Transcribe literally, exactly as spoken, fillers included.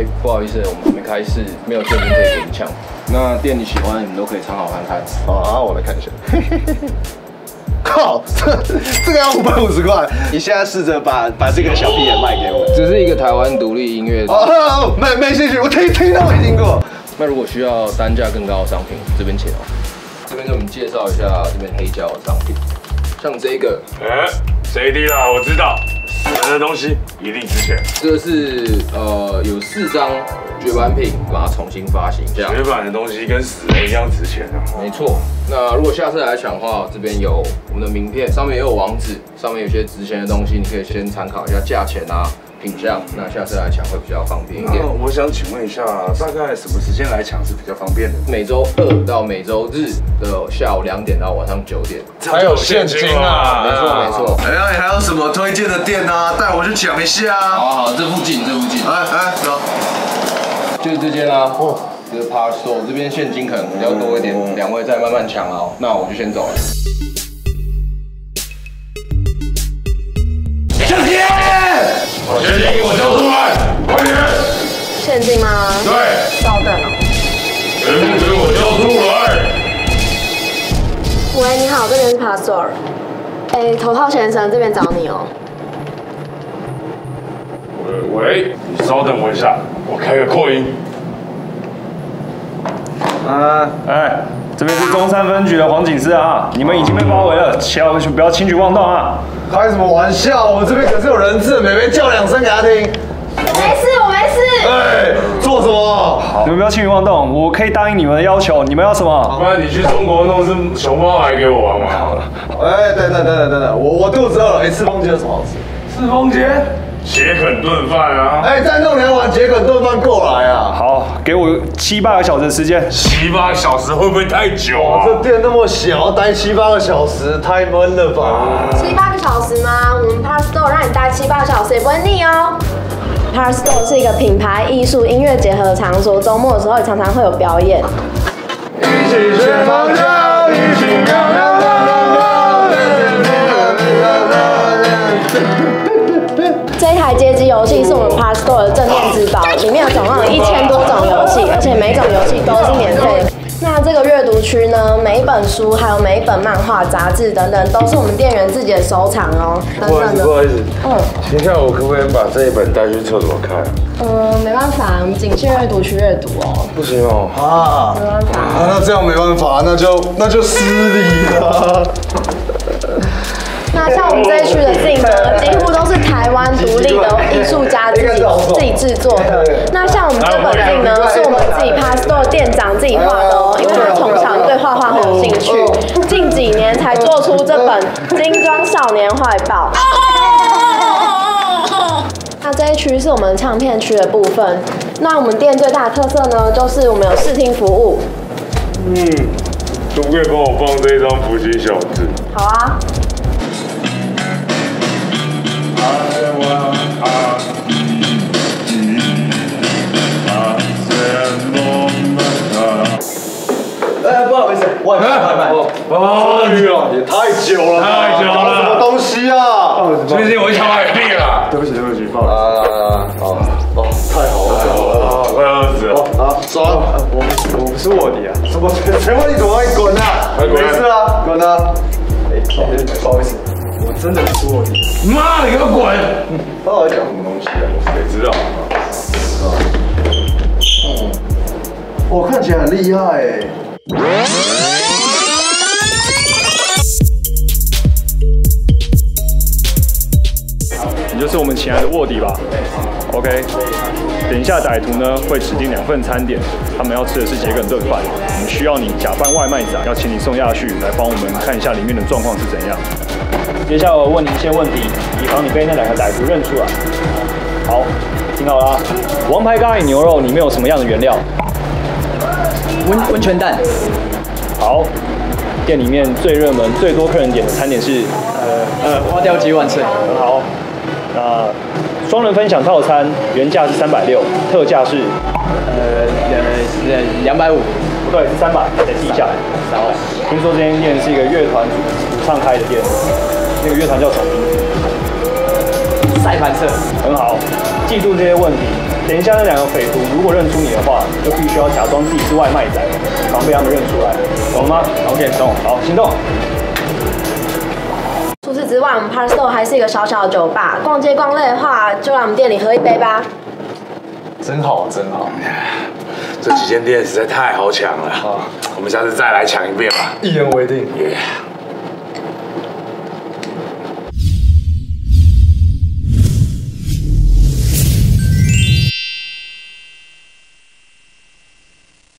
哎，不好意思，我们还没开市，没有现金可以给你抢。那店你喜欢，你们都可以参考看看。 好啊，我来看一下。靠，这这个要五百五十块。你现在试着把把这个小屁眼卖给我。 只是一个台湾独立音乐。 哦，没没兴趣，我听听都没听过。 那如果需要单价更高的商品，这边请哦。这边给我们介绍一下这边黑胶的商品，像这个， 哎 ，C D 啦，我知道，死人的东西一定值钱。 这个是呃有四张绝版品，把它重新发行，这样。 绝版的东西跟死人一样值钱啊。 没错。那如果下次来抢的话，这边有我们的名片，上面也有网址，上面有些值钱的东西，你可以先参考一下价钱啊。品相，那下次来抢会比较方便一点。 我想请问一下，大概什么时间来抢是比较方便的？ 每周二到每周日的下午两点到晚上九点， 还有现金啊！ 没错没错。 哎呀，你还有什么推荐的店啊？带我去抢一下啊！ 好好，这附近这附近。 哎哎，走。 就是这间啦。哦，这是 Power Store， 这边现金可能比较多一点，两位再慢慢抢啊。那我就先走了。 现金！现金给我交出来，快点！ 现金吗？ 对。 稍等哦。 全部给我交出来！ 喂，你好，这边是 Power Store。哎，头套先生，这边找你哦。 喂喂，你稍等我一下，我开个扩音。 啊，哎，这边是中山分局的黄警司啊，你们已经被包围了，千万不要轻举妄动啊！ 开什么玩笑？我这边可是有人质，妹妹叫两声给他听。 没事，我没事。 哎，做什么？ 你们不要轻举妄动，我可以答应你们的要求，你们要什么？ 不然你去中国弄只熊猫来给我玩嘛。 哎，等等等等等等，我我肚子饿了。哎，赤峰街有什么好吃？ 赤峰街桔梗炖饭啊！ 哎，再弄两碗桔梗炖饭过来啊！ 好，给我七八个小时的时间。 七八个小时会不会太久啊？ 这店那么小，待七八个小时太闷了吧？ 七八个小时吗？我们 Power Store 让你待七八个小时也不会腻哦。Power Store 是一个品牌艺术音乐结合的场所，周末的时候也常常会有表演。 一起去放假，一起喵喵喵喵喵。 这一台街机游戏是我们 Power Store 的镇店之宝，里面有总共有一千多种游戏，而且每种游戏都是免费的。那这个阅读区呢，每一本书，还有每一本漫画、杂志等等，都是我们店员自己的收藏哦。 不好意思，不好意思， 嗯， 请问我可不可以把这一本带去厕所看？ 嗯，没办法，我们仅限阅读区阅读哦。 不行哦。 啊， 没办法。 啊，那这样没办法，那就那就失礼了。 那像我们这一区的 Zing 呢，几乎都是台湾独立的艺术家自己自己制作的。那像我们这本 Zing 呢，是我们自己 Power Store 店长自己画的哦，因为他从小对画画很有兴趣，近几年才做出这本《精装少年坏报》。那这一区是我们唱片区的部分。那我们店最大的特色呢，就是我们有视听服务。 嗯，可不可以帮我放这一张福星小子？ 好啊。 哎，不好意思，外卖外卖。 哦， 也太久了， 太久了， 什么东西啊？ 最近我一想买病了。对不起，对不起，不好意思。 啊，哦哦，太好了，太好了， 快饿死了。 啊，爽！ 我不是我不是卧底啊， 什么？谁问你怎么会滚啊？没事啊，滚啊！哎，不好意思，我真的不是卧底。 妈，你给我滚！ 他到底讲什么东西啊？ 谁知道？ 嗯，我看起来很厉害哎。 你就是我们亲爱的卧底吧 ？OK。等一下歹徒呢会指定两份餐点，他们要吃的是桔梗炖饭。我们需要你假扮外卖仔，要请你送下去，来帮我们看一下里面的状况是怎样。接下来我问你一些问题，以防你被那两个歹徒认出来。好，听好了，王牌咖喱牛肉里面有什么样的原料？ 温温泉蛋。 好，店里面最热门、最多客人点的餐点是呃呃花雕鸡万岁。 很好，那双人分享套餐原价是三百六，特价是呃呃两百五。 不对，是三百，再记一下。然后听说这间店是一个乐团主唱开的店，那个乐团叫什么名字？ 赛盘社。 很好，记住这些问题， 等一下那两个匪徒如果认出你的话，就必须要假装自己是外卖仔，防被他们认出来，懂了吗 ？OK， 懂，好，行动。 除此之外，我们 Park Store 还是一个小小的酒吧，逛街逛累的话，就来我们店里喝一杯吧。 真好，真好。 这几间店实在太好抢了，我们下次再来抢一遍吧。 一言为定。 Yeah。